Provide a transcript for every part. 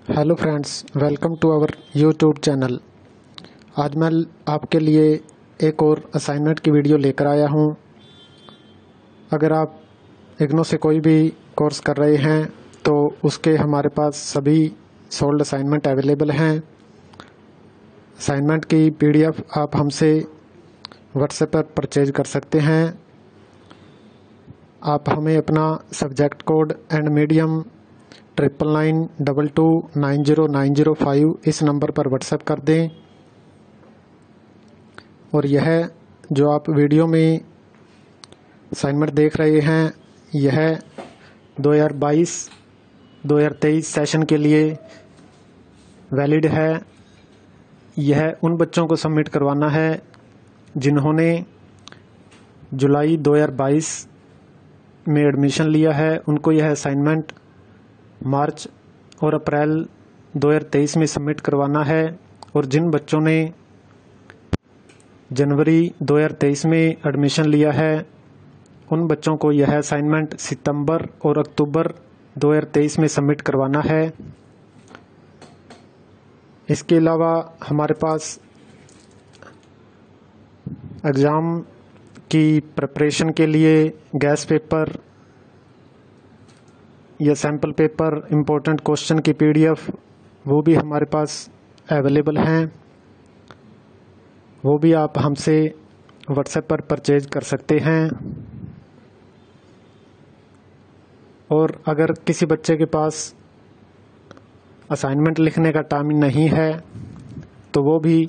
Hello friends, welcome to our YouTube channel. आज मैं आपके लिए एक और असाइनमेंट की वीडियो लेकर आया हूं। अगर आप इग्नू से कोई भी कोर्स कर रहे हैं तो उसके हमारे पास सभी सोल्ड असाइनमेंट अवेलेबल हैं। असाइनमेंट की पीडीएफ आप हमसे व्हाट्सएप पर परचेज कर सकते हैं। आप हमें अपना सब्जेक्ट कोड एंड मीडियम 9992290905 इस नंबर पर व्हाट्सएप कर दें। और यह जो आप वीडियो में असाइनमेंट देख रहे हैं, यह 2022-2023 सेशन के लिए वैलिड है। यह उन बच्चों को सबमिट करवाना है जिन्होंने जुलाई 2022 में एडमिशन लिया है। उनको यह असाइनमेंट मार्च और अप्रैल 2023 में सबमिट करवाना है। और जिन बच्चों ने जनवरी 2023 में एडमिशन लिया है उन बच्चों को यह असाइनमेंट सितंबर और अक्टूबर 2023 में सबमिट करवाना है। इसके अलावा हमारे पास एग्ज़ाम की प्रिपरेशन के लिए गैस पेपर या सैम्पल पेपर, इम्पोर्टेंट क्वेश्चन की पीडीएफ वो भी हमारे पास अवेलेबल हैं। वो भी आप हमसे व्हाट्सएप पर परचेज कर सकते हैं। और अगर किसी बच्चे के पास असाइनमेंट लिखने का टाइम नहीं है तो वो भी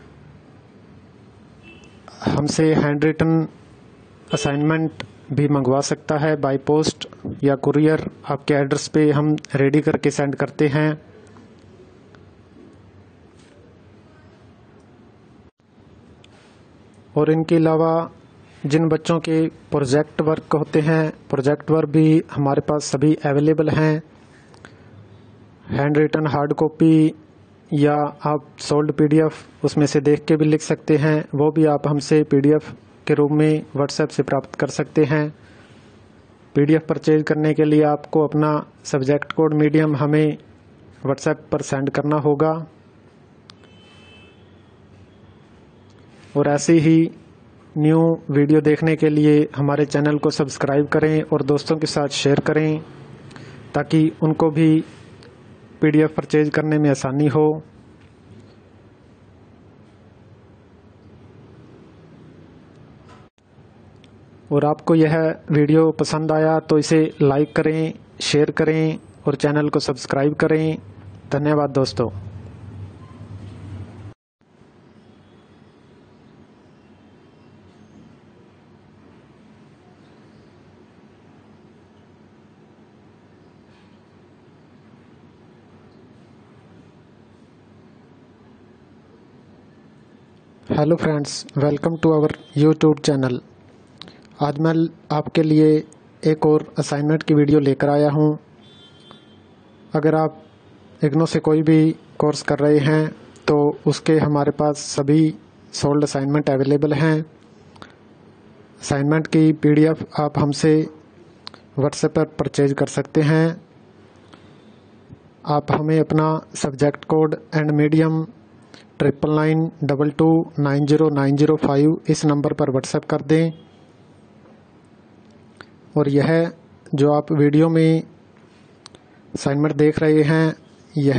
हमसे हैंड रिटन असाइनमेंट भी मंगवा सकता है बाय पोस्ट या कुरियर। आपके एड्रेस पे हम रेडी करके सेंड करते हैं। और इनके अलावा जिन बच्चों के प्रोजेक्ट वर्क होते हैं, प्रोजेक्ट वर्क भी हमारे पास सभी अवेलेबल हैं। हैंड रिटन हार्ड कॉपी या आप सोल्ड पीडीएफ उसमें से देख के भी लिख सकते हैं। वो भी आप हमसे पीडीएफ के रूप में व्हाट्सएप से प्राप्त कर सकते हैं। पीडीएफ परचेज करने के लिए आपको अपना सब्जेक्ट कोड मीडियम हमें व्हाट्सएप पर सेंड करना होगा। और ऐसी ही न्यू वीडियो देखने के लिए हमारे चैनल को सब्सक्राइब करें और दोस्तों के साथ शेयर करें ताकि उनको भी पीडीएफ परचेज करने में आसानी हो। और आपको यह वीडियो पसंद आया तो इसे लाइक करें, शेयर करें और चैनल को सब्सक्राइब करें। धन्यवाद दोस्तों। Hello friends, welcome to our YouTube channel. आज मैं आपके लिए एक और असाइनमेंट की वीडियो लेकर आया हूं। अगर आप इग्नू से कोई भी कोर्स कर रहे हैं तो उसके हमारे पास सभी सोल्ड असाइनमेंट अवेलेबल हैं। असाइनमेंट की पीडीएफ आप हमसे व्हाट्सएप पर परचेज कर सकते हैं। आप हमें अपना सब्जेक्ट कोड एंड मीडियम 9992290905 इस नंबर पर व्हाट्सएप कर दें। और यह जो आप वीडियो में असाइनमेंट देख रहे हैं, यह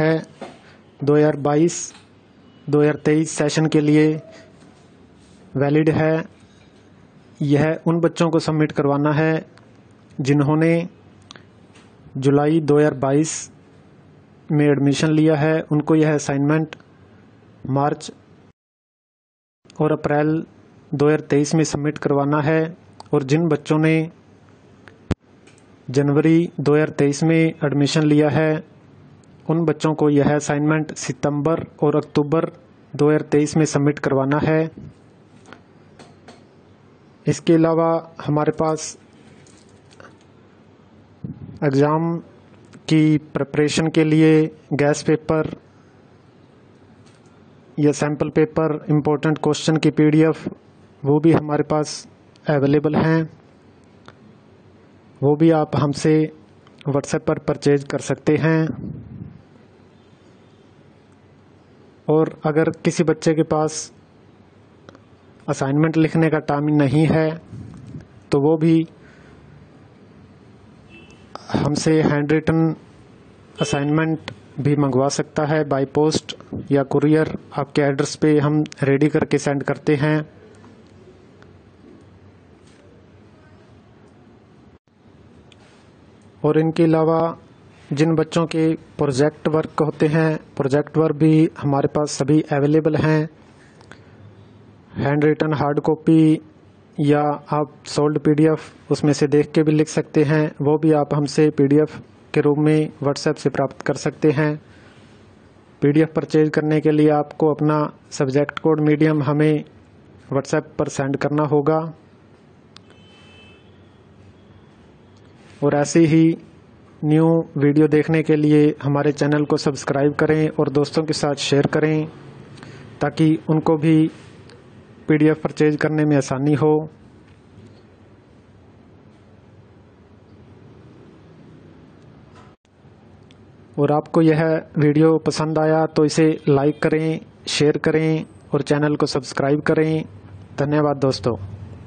2022-2023 सेशन के लिए वैलिड है। यह उन बच्चों को सबमिट करवाना है जिन्होंने जुलाई 2022 में एडमिशन लिया है। उनको यह असाइनमेंट मार्च और अप्रैल 2023 में सबमिट करवाना है। और जिन बच्चों ने जनवरी 2023 में एडमिशन लिया है उन बच्चों को यह असाइनमेंट सितंबर और अक्टूबर 2023 में सबमिट करवाना है। इसके अलावा हमारे पास एग्ज़ाम की प्रिपरेशन के लिए गैस पेपर या सैम्पल पेपर, इम्पोर्टेंट क्वेश्चन की पीडीएफ वो भी हमारे पास अवेलेबल हैं। वो भी आप हमसे व्हाट्सएप पर परचेज कर सकते हैं। और अगर किसी बच्चे के पास असाइनमेंट लिखने का टाइम नहीं है तो वो भी हमसे हैंड रिटन असाइनमेंट भी मंगवा सकता है बाय पोस्ट या कुरियर। आपके एड्रेस पे हम रेडी करके सेंड करते हैं। और इनके अलावा जिन बच्चों के प्रोजेक्ट वर्क होते हैं, प्रोजेक्ट वर्क भी हमारे पास सभी अवेलेबल हैं। हैंड रिटन हार्ड कॉपी या आप सोल्ड पीडीएफ उसमें से देख के भी लिख सकते हैं, वो भी आप हमसे पीडीएफ के रूप में व्हाट्सएप से प्राप्त कर सकते हैं। पीडीएफ परचेज करने के लिए आपको अपना सब्जेक्ट कोड मीडियम हमें व्हाट्सएप पर सेंड करना होगा। और ऐसे ही न्यू वीडियो देखने के लिए हमारे चैनल को सब्सक्राइब करें और दोस्तों के साथ शेयर करें ताकि उनको भी पीडीएफ परचेज करने में आसानी हो। और आपको यह वीडियो पसंद आया तो इसे लाइक करें, शेयर करें और चैनल को सब्सक्राइब करें। धन्यवाद दोस्तों।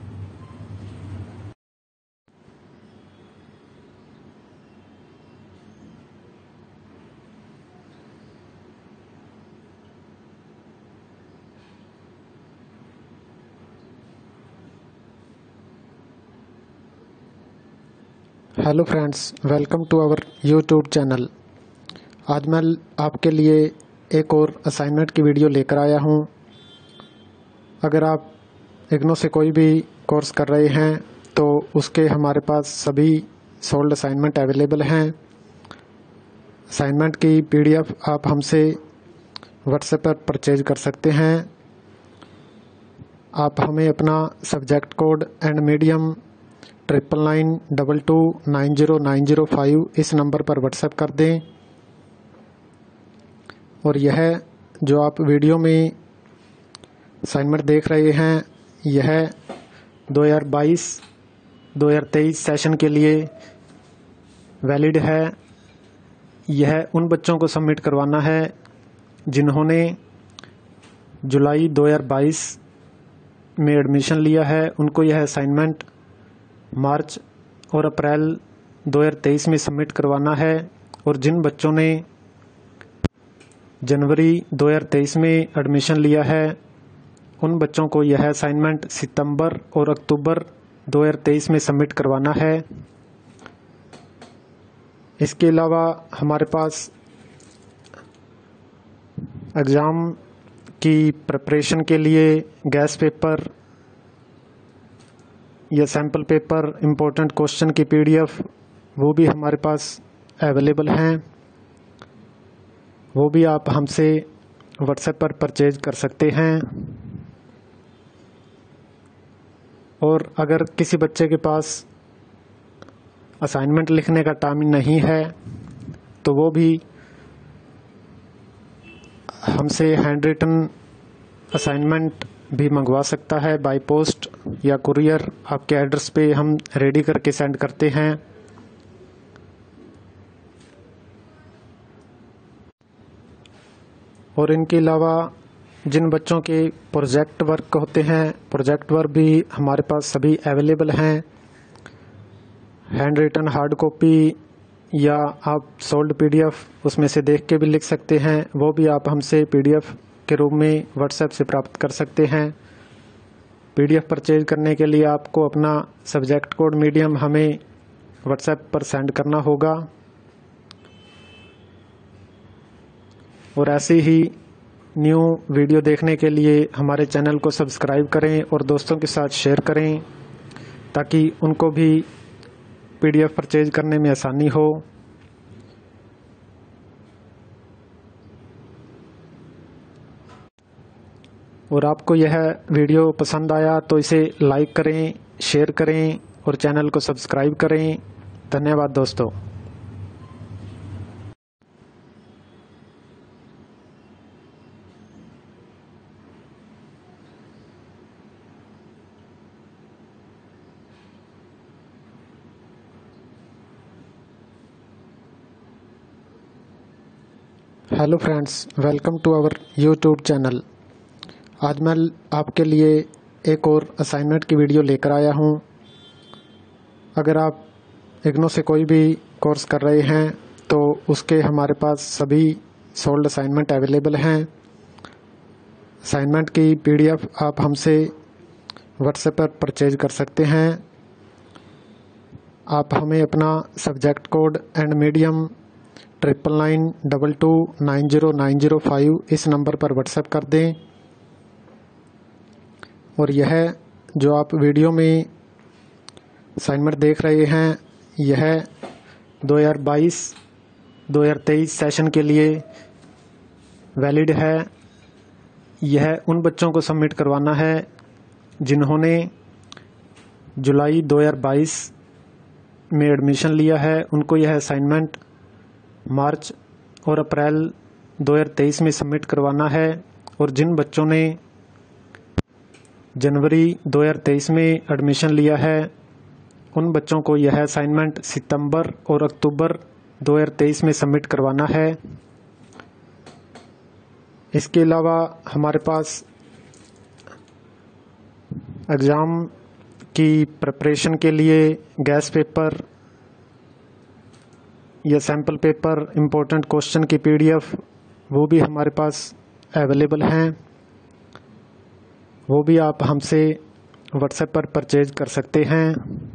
Hello friends, welcome to our YouTube channel. आज मैं आपके लिए एक और असाइनमेंट की वीडियो लेकर आया हूं। अगर आप इग्नो से कोई भी कोर्स कर रहे हैं तो उसके हमारे पास सभी सोल्ड असाइनमेंट अवेलेबल हैं। असाइनमेंट की पीडीएफ आप हमसे व्हाट्सएप पर परचेज कर सकते हैं। आप हमें अपना सब्जेक्ट कोड एंड मीडियम 9992290905 इस नंबर पर व्हाट्सएप कर दें। और यह जो आप वीडियो में असाइनमेंट देख रहे हैं यह 2022-2023 सेशन के लिए वैलिड है। यह उन बच्चों को सबमिट करवाना है जिन्होंने जुलाई 2022 में एडमिशन लिया है। उनको यह असाइनमेंट मार्च और अप्रैल 2023 में सबमिट करवाना है। और जिन बच्चों ने जनवरी 2023 में एडमिशन लिया है उन बच्चों को यह असाइनमेंट सितंबर और अक्टूबर 2023 में सबमिट करवाना है। इसके अलावा हमारे पास एग्ज़ाम की प्रिपरेशन के लिए गैस पेपर या सैम्पल पेपर, इम्पोर्टेंट क्वेश्चन की पीडीएफ वो भी हमारे पास अवेलेबल हैं। वो भी आप हमसे व्हाट्सएप पर परचेज कर सकते हैं। और अगर किसी बच्चे के पास असाइनमेंट लिखने का टाइम नहीं है तो वो भी हमसे हैंड रिटन असाइनमेंट भी मंगवा सकता है बाय पोस्ट या कुरियर। आपके एड्रेस पे हम रेडी करके सेंड करते हैं। और इनके अलावा जिन बच्चों के प्रोजेक्ट वर्क होते हैं, प्रोजेक्ट वर्क भी हमारे पास सभी अवेलेबल हैं। हैंड रिटन हार्ड कॉपी या आप सोल्ड पीडीएफ उसमें से देख के भी लिख सकते हैं, वो भी आप हमसे पीडीएफ के रूप में व्हाट्सएप से प्राप्त कर सकते हैं। पीडीएफ परचेज करने के लिए आपको अपना सब्जेक्ट कोड मीडियम हमें व्हाट्सएप पर सेंड करना होगा। और ऐसे ही न्यू वीडियो देखने के लिए हमारे चैनल को सब्सक्राइब करें और दोस्तों के साथ शेयर करें ताकि उनको भी पीडीएफ परचेज करने में आसानी हो। और आपको यह वीडियो पसंद आया तो इसे लाइक करें, शेयर करें और चैनल को सब्सक्राइब करें। धन्यवाद दोस्तों। Hello friends, welcome to our YouTube channel. आज मैं आपके लिए एक और असाइनमेंट की वीडियो लेकर आया हूं। अगर आप इग्नू से कोई भी कोर्स कर रहे हैं तो उसके हमारे पास सभी सोल्ड असाइनमेंट अवेलेबल हैं। असाइनमेंट की पीडीएफ आप हमसे व्हाट्सएप पर परचेज कर सकते हैं। आप हमें अपना सब्जेक्ट कोड एंड मीडियम 9992290905 इस नंबर पर व्हाट्सएप कर दें। और यह जो आप वीडियो में असाइनमेंट देख रहे हैं, यह 2022-2023 सेशन के लिए वैलिड है। यह उन बच्चों को सबमिट करवाना है जिन्होंने जुलाई 2022 में एडमिशन लिया है। उनको यह असाइनमेंट मार्च और अप्रैल 2023 में सबमिट करवाना है। और जिन बच्चों ने जनवरी 2023 में एडमिशन लिया है, उन बच्चों को यह असाइनमेंट सितंबर और अक्टूबर 2023 में सबमिट करवाना है। इसके अलावा हमारे पास एग्ज़ाम की प्रिपरेशन के लिए गैस पेपर या सैम्पल पेपर, इम्पोर्टेंट क्वेश्चन की पीडीएफ वो भी हमारे पास अवेलेबल हैं। वो भी आप हमसे व्हाट्सएप पर परचेज कर सकते हैं।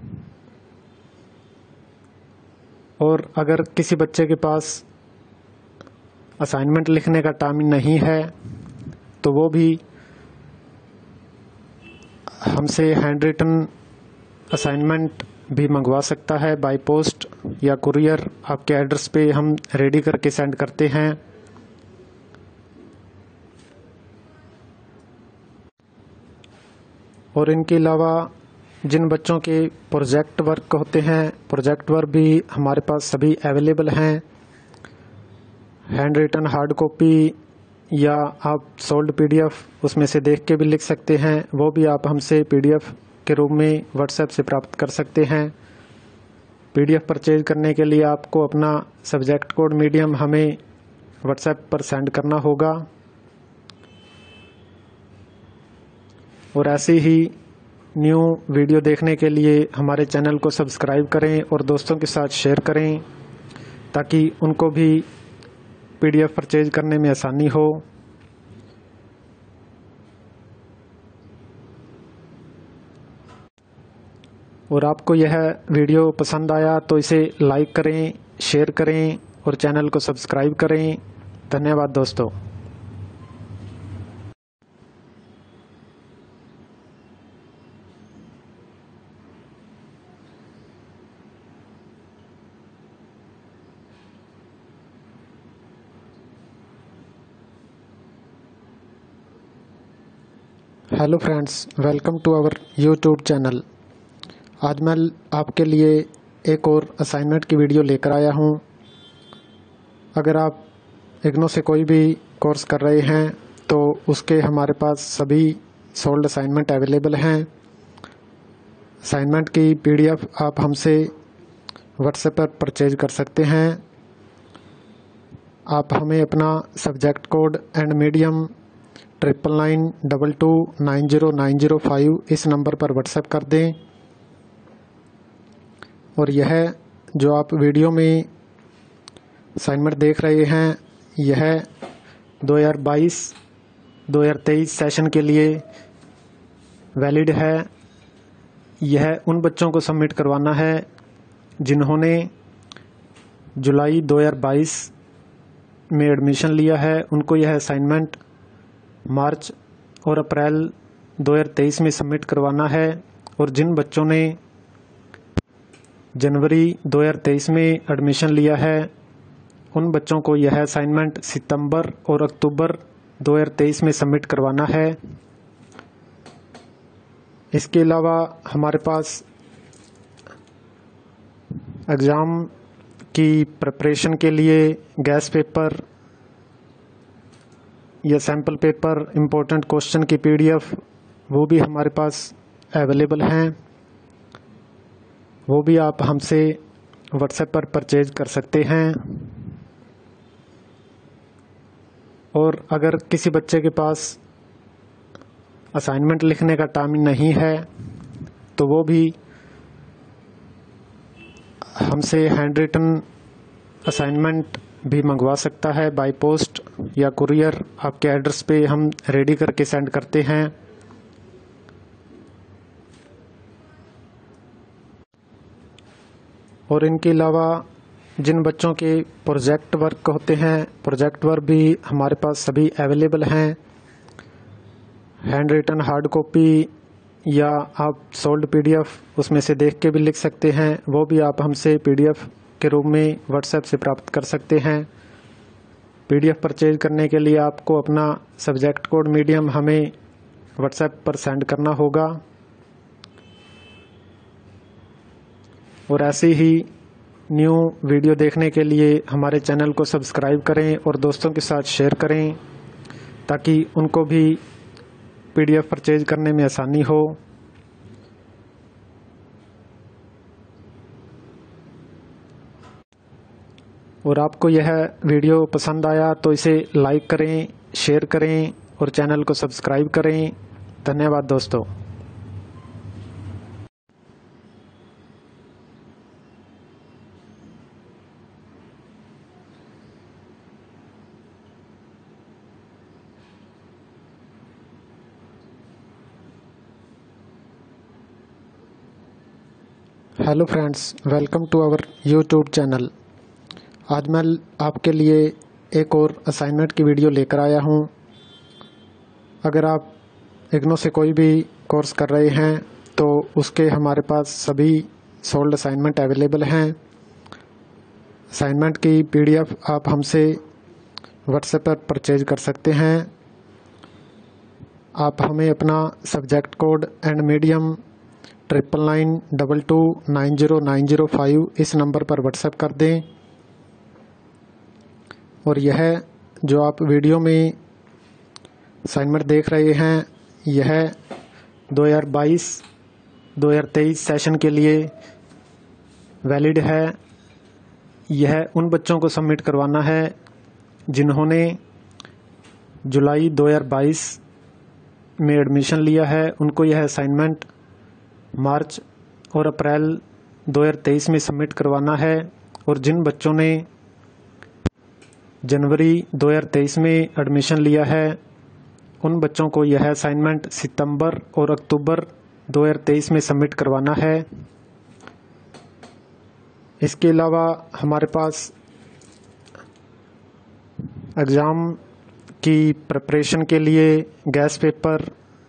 और अगर किसी बच्चे के पास असाइनमेंट लिखने का टाइम नहीं है तो वो भी हमसे हैंड रिटन असाइनमेंट भी मंगवा सकता है बाय पोस्ट या कुरियर। आपके एड्रेस पे हम रेडी करके सेंड करते हैं। और इनके अलावा जिन बच्चों के प्रोजेक्ट वर्क होते हैं, प्रोजेक्ट वर्क भी हमारे पास सभी अवेलेबल हैं। हैंड रिटन हार्ड कॉपी या आप सोल्ड पीडीएफ उसमें से देख के भी लिख सकते हैं। वो भी आप हमसे पीडीएफ के रूप में व्हाट्सएप से प्राप्त कर सकते हैं। पीडीएफ परचेज करने के लिए आपको अपना सब्जेक्ट कोड मीडियम हमें व्हाट्सएप पर सेंड करना होगा। और ऐसी ही न्यू वीडियो देखने के लिए हमारे चैनल को सब्सक्राइब करें और दोस्तों के साथ शेयर करें ताकि उनको भी पीडीएफ परचेज करने में आसानी हो। और आपको यह वीडियो पसंद आया तो इसे लाइक करें, शेयर करें और चैनल को सब्सक्राइब करें। धन्यवाद दोस्तों। Hello friends, welcome to our YouTube channel. आज मैं आपके लिए एक और असाइनमेंट की वीडियो लेकर आया हूं। अगर आप इग्नू से कोई भी कोर्स कर रहे हैं तो उसके हमारे पास सभी सोल्ड असाइनमेंट अवेलेबल हैं। असाइनमेंट की पीडीएफ आप हमसे व्हाट्सएप पर परचेज कर सकते हैं। आप हमें अपना सब्जेक्ट कोड एंड मीडियम 9992290905 इस नंबर पर व्हाट्सएप कर दें। और यह जो आप वीडियो में असाइनमेंट देख रहे हैं, यह 2022-2023 सेशन के लिए वैलिड है। यह उन बच्चों को सबमिट करवाना है जिन्होंने जुलाई 2022 में एडमिशन लिया है। उनको यह असाइनमेंट मार्च और अप्रैल 2023 में सबमिट करवाना है। और जिन बच्चों ने जनवरी 2023 में एडमिशन लिया है, उन बच्चों को यह असाइनमेंट सितंबर और अक्टूबर 2023 में सबमिट करवाना है। इसके अलावा हमारे पास एग्ज़ाम की प्रिपरेशन के लिए गैस पेपर या सैम्पल पेपर, इम्पोर्टेंट क्वेश्चन की पीडीएफ वो भी हमारे पास अवेलेबल हैं। वो भी आप हमसे व्हाट्सएप पर परचेज कर सकते हैं। और अगर किसी बच्चे के पास असाइनमेंट लिखने का टाइम नहीं है तो वो भी हमसे हैंड रिटन असाइनमेंट भी मंगवा सकता है बाय पोस्ट या कुरियर। आपके एड्रेस पे हम रेडी करके सेंड करते हैं। और इनके अलावा जिन बच्चों के प्रोजेक्ट वर्क होते हैं, प्रोजेक्ट वर्क भी हमारे पास सभी अवेलेबल हैं। हैंड रिटन हार्ड कॉपी या आप सोल्ड पीडीएफ उसमें से देख के भी लिख सकते हैं, वो भी आप हमसे पीडीएफ के रूप में व्हाट्सएप से प्राप्त कर सकते हैं। पीडीएफ परचेज करने के लिए आपको अपना सब्जेक्ट कोड मीडियम हमें व्हाट्सएप पर सेंड करना होगा। और ऐसे ही न्यू वीडियो देखने के लिए हमारे चैनल को सब्सक्राइब करें और दोस्तों के साथ शेयर करें ताकि उनको भी पीडीएफ परचेज करने में आसानी हो। और आपको यह वीडियो पसंद आया तो इसे लाइक करें, शेयर करें और चैनल को सब्सक्राइब करें। धन्यवाद दोस्तों। Hello friends, welcome to our YouTube channel. आज मैं आपके लिए एक और असाइनमेंट की वीडियो लेकर आया हूं। अगर आप इग्नू से कोई भी कोर्स कर रहे हैं तो उसके हमारे पास सभी सोल्ड असाइनमेंट अवेलेबल हैं। असाइनमेंट की पीडीएफ आप हमसे व्हाट्सएप पर परचेज कर सकते हैं। आप हमें अपना सब्जेक्ट कोड एंड मीडियम 9992290905 इस नंबर पर व्हाट्सएप कर दें। और यह जो आप वीडियो में असाइनमेंट देख रहे हैं, यह 2022-2023 सेशन के लिए वैलिड है। यह उन बच्चों को सबमिट करवाना है जिन्होंने जुलाई 2022 में एडमिशन लिया है। उनको यह असाइनमेंट मार्च और अप्रैल 2023 में सबमिट करवाना है। और जिन बच्चों ने जनवरी 2023 में एडमिशन लिया है उन बच्चों को यह असाइनमेंट सितंबर और अक्टूबर 2023 में सबमिट करवाना है। इसके अलावा हमारे पास एग्ज़ाम की प्रिपरेशन के लिए गैस पेपर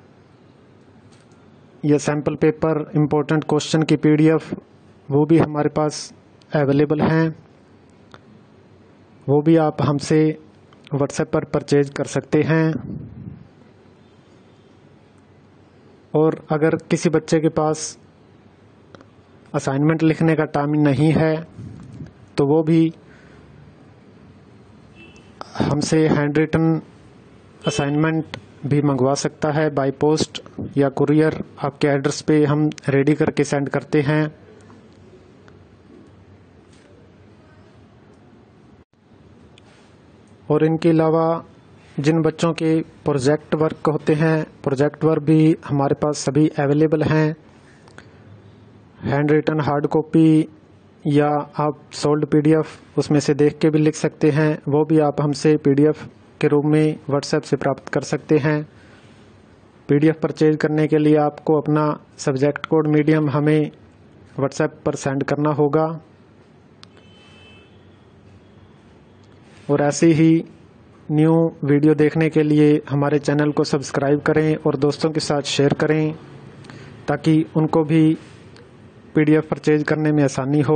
या सैम्पल पेपर, इम्पोर्टेंट क्वेश्चन की पीडीएफ वो भी हमारे पास अवेलेबल हैं। वो भी आप हमसे व्हाट्सएप पर परचेज कर सकते हैं। और अगर किसी बच्चे के पास असाइनमेंट लिखने का टाइम नहीं है तो वो भी हमसे हैंड रिटन असाइनमेंट भी मंगवा सकता है बाय पोस्ट या कुरियर। आपके एड्रेस पे हम रेडी करके सेंड करते हैं। और इनके अलावा जिन बच्चों के प्रोजेक्ट वर्क होते हैं, प्रोजेक्ट वर्क भी हमारे पास सभी अवेलेबल हैं। हैंड रिटन हार्ड कॉपी या आप सोल्ड पीडीएफ उसमें से देख के भी लिख सकते हैं, वो भी आप हमसे पीडीएफ के रूप में व्हाट्सएप से प्राप्त कर सकते हैं। पीडीएफ परचेज करने के लिए आपको अपना सब्जेक्ट कोड मीडियम हमें व्हाट्सएप पर सेंड करना होगा। और ऐसे ही न्यू वीडियो देखने के लिए हमारे चैनल को सब्सक्राइब करें और दोस्तों के साथ शेयर करें ताकि उनको भी पीडीएफ परचेज करने में आसानी हो।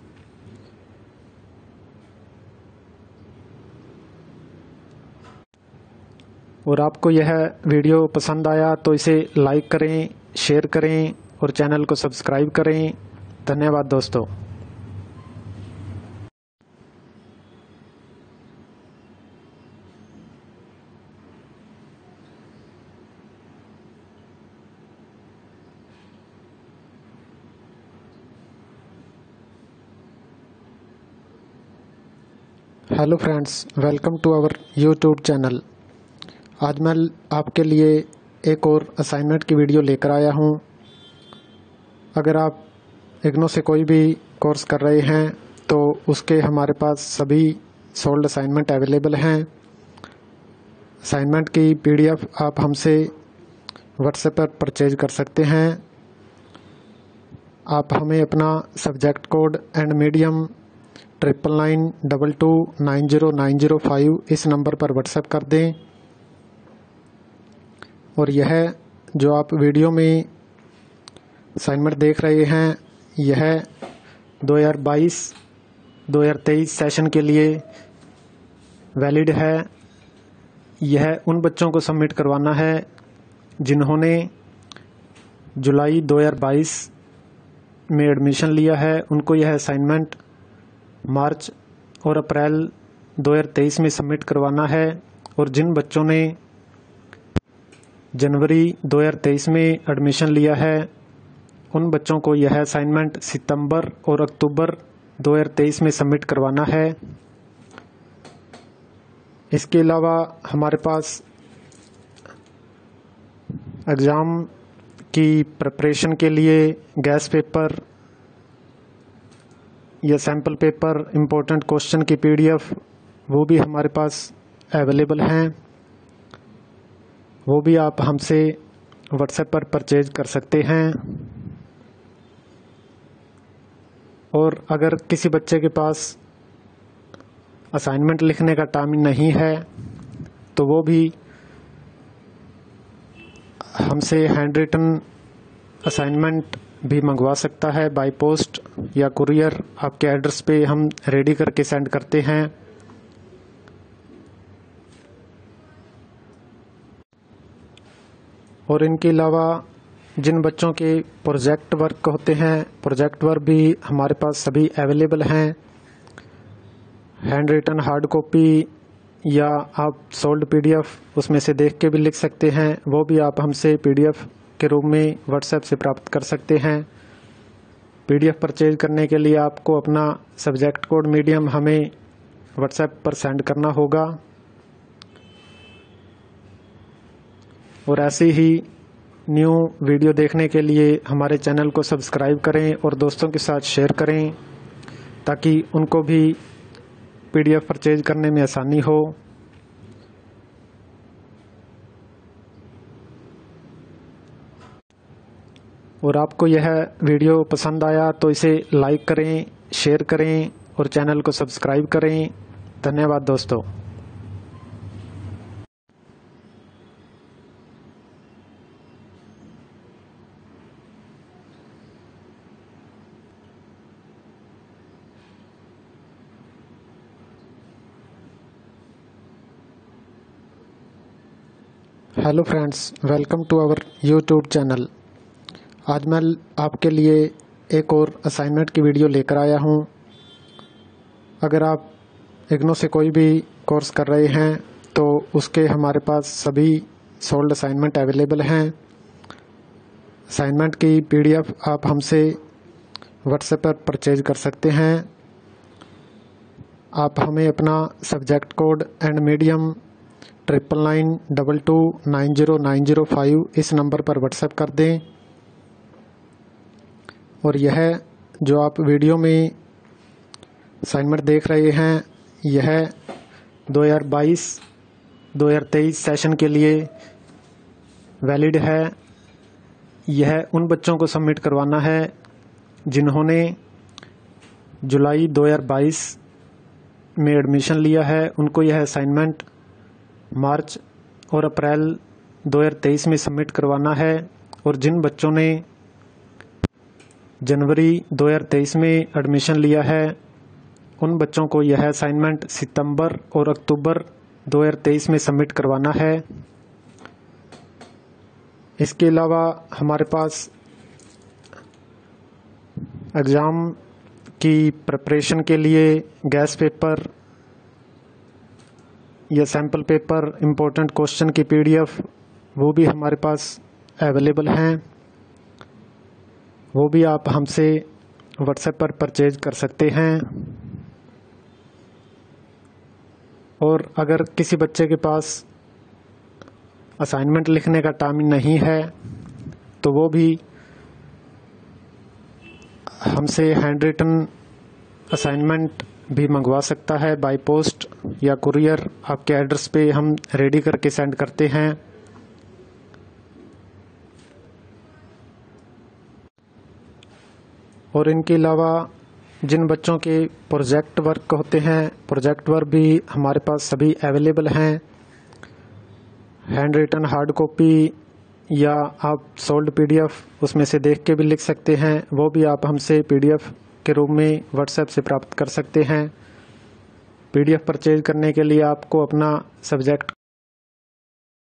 और आपको यह वीडियो पसंद आया तो इसे लाइक करें, शेयर करें और चैनल को सब्सक्राइब करें। धन्यवाद दोस्तों। Hello friends, welcome to our YouTube channel. आज मैं आपके लिए एक और असाइनमेंट की वीडियो लेकर आया हूं। अगर आप इग्नू से कोई भी कोर्स कर रहे हैं तो उसके हमारे पास सभी सोल्ड असाइनमेंट अवेलेबल हैं। असाइनमेंट की PDF आप हमसे व्हाट्सएप पर परचेज कर सकते हैं। आप हमें अपना सब्जेक्ट कोड एंड मीडियम 9992290905 इस नंबर पर व्हाट्सएप कर दें। और यह जो आप वीडियो में असाइनमेंट देख रहे हैं, यह 2022-2023 सेशन के लिए वैलिड है। यह उन बच्चों को सबमिट करवाना है जिन्होंने जुलाई 2022 में एडमिशन लिया है। उनको यह असाइनमेंट मार्च और अप्रैल 2023 में सबमिट करवाना है। और जिन बच्चों ने जनवरी 2023 में एडमिशन लिया है, उन बच्चों को यह असाइनमेंट सितंबर और अक्टूबर 2023 में सबमिट करवाना है। इसके अलावा हमारे पास एग्ज़ाम की प्रिपरेशन के लिए गैस पेपर या सैम्पल पेपर, इम्पोर्टेंट क्वेश्चन की PDF वो भी हमारे पास अवेलेबल हैं। वो भी आप हमसे व्हाट्सएप पर परचेज कर सकते हैं। और अगर किसी बच्चे के पास असाइनमेंट लिखने का टाइम नहीं है तो वो भी हमसे हैंड रिटन असाइनमेंट भी मंगवा सकता है बाय पोस्ट या कुरियर। आपके एड्रेस पे हम रेडी करके सेंड करते हैं। और इनके अलावा जिन बच्चों के प्रोजेक्ट वर्क होते हैं, प्रोजेक्ट वर्क भी हमारे पास सभी अवेलेबल हैं। हैंड रिटन हार्ड कॉपी या आप सोल्ड PDF उसमें से देख के भी लिख सकते हैं। वो भी आप हमसे PDF के रूप में व्हाट्सएप से प्राप्त कर सकते हैं। PDF परचेज करने के लिए आपको अपना सब्जेक्ट कोड मीडियम हमें व्हाट्सएप पर सेंड करना होगा। और ऐसी ही न्यू वीडियो देखने के लिए हमारे चैनल को सब्सक्राइब करें और दोस्तों के साथ शेयर करें ताकि उनको भी PDF परचेज करने में आसानी हो। और आपको यह वीडियो पसंद आया तो इसे लाइक करें, शेयर करें और चैनल को सब्सक्राइब करें। धन्यवाद दोस्तों। Hello friends, welcome to our YouTube channel. आज मैं आपके लिए एक और असाइनमेंट की वीडियो लेकर आया हूं। अगर आप इग्नू से कोई भी कोर्स कर रहे हैं तो उसके हमारे पास सभी सोल्ड असाइनमेंट अवेलेबल हैं। असाइनमेंट की PDF आप हमसे व्हाट्सएप पर परचेज कर सकते हैं। आप हमें अपना सब्जेक्ट कोड एंड मीडियम 9992290905 इस नंबर पर व्हाट्सएप कर दें। और यह जो आप वीडियो में असाइनमेंट देख रहे हैं, यह 2022-2023 सेशन के लिए वैलिड है। यह उन बच्चों को सबमिट करवाना है जिन्होंने जुलाई 2022 में एडमिशन लिया है। उनको यह असाइनमेंट मार्च और अप्रैल 2023 में सबमिट करवाना है। और जिन बच्चों ने जनवरी 2023 में एडमिशन लिया है, उन बच्चों को यह असाइनमेंट सितंबर और अक्टूबर 2023 में सबमिट करवाना है। इसके अलावा हमारे पास एग्ज़ाम की प्रिपरेशन के लिए गैस पेपर या सैम्पल पेपर, इम्पोर्टेंट क्वेश्चन की PDF वो भी हमारे पास अवेलेबल हैं। वो भी आप हमसे व्हाट्सएप पर परचेज कर सकते हैं। और अगर किसी बच्चे के पास असाइनमेंट लिखने का टाइम नहीं है तो वो भी हमसे हैंड रिटन असाइनमेंट भी मंगवा सकता है बाय पोस्ट या कुरियर। आपके एड्रेस पे हम रेडी करके सेंड करते हैं। और इनके अलावा जिन बच्चों के प्रोजेक्ट वर्क होते हैं, प्रोजेक्ट वर्क भी हमारे पास सभी अवेलेबल हैं। हैंड रिटन हार्ड कॉपी या आप सोल्ड पीडीएफ उसमें से देख के भी लिख सकते हैं, वो भी आप हमसे पीडीएफ के रूप में व्हाट्सएप से प्राप्त कर सकते हैं। पीडीएफ परचेज करने के लिए आपको अपना सब्जेक्ट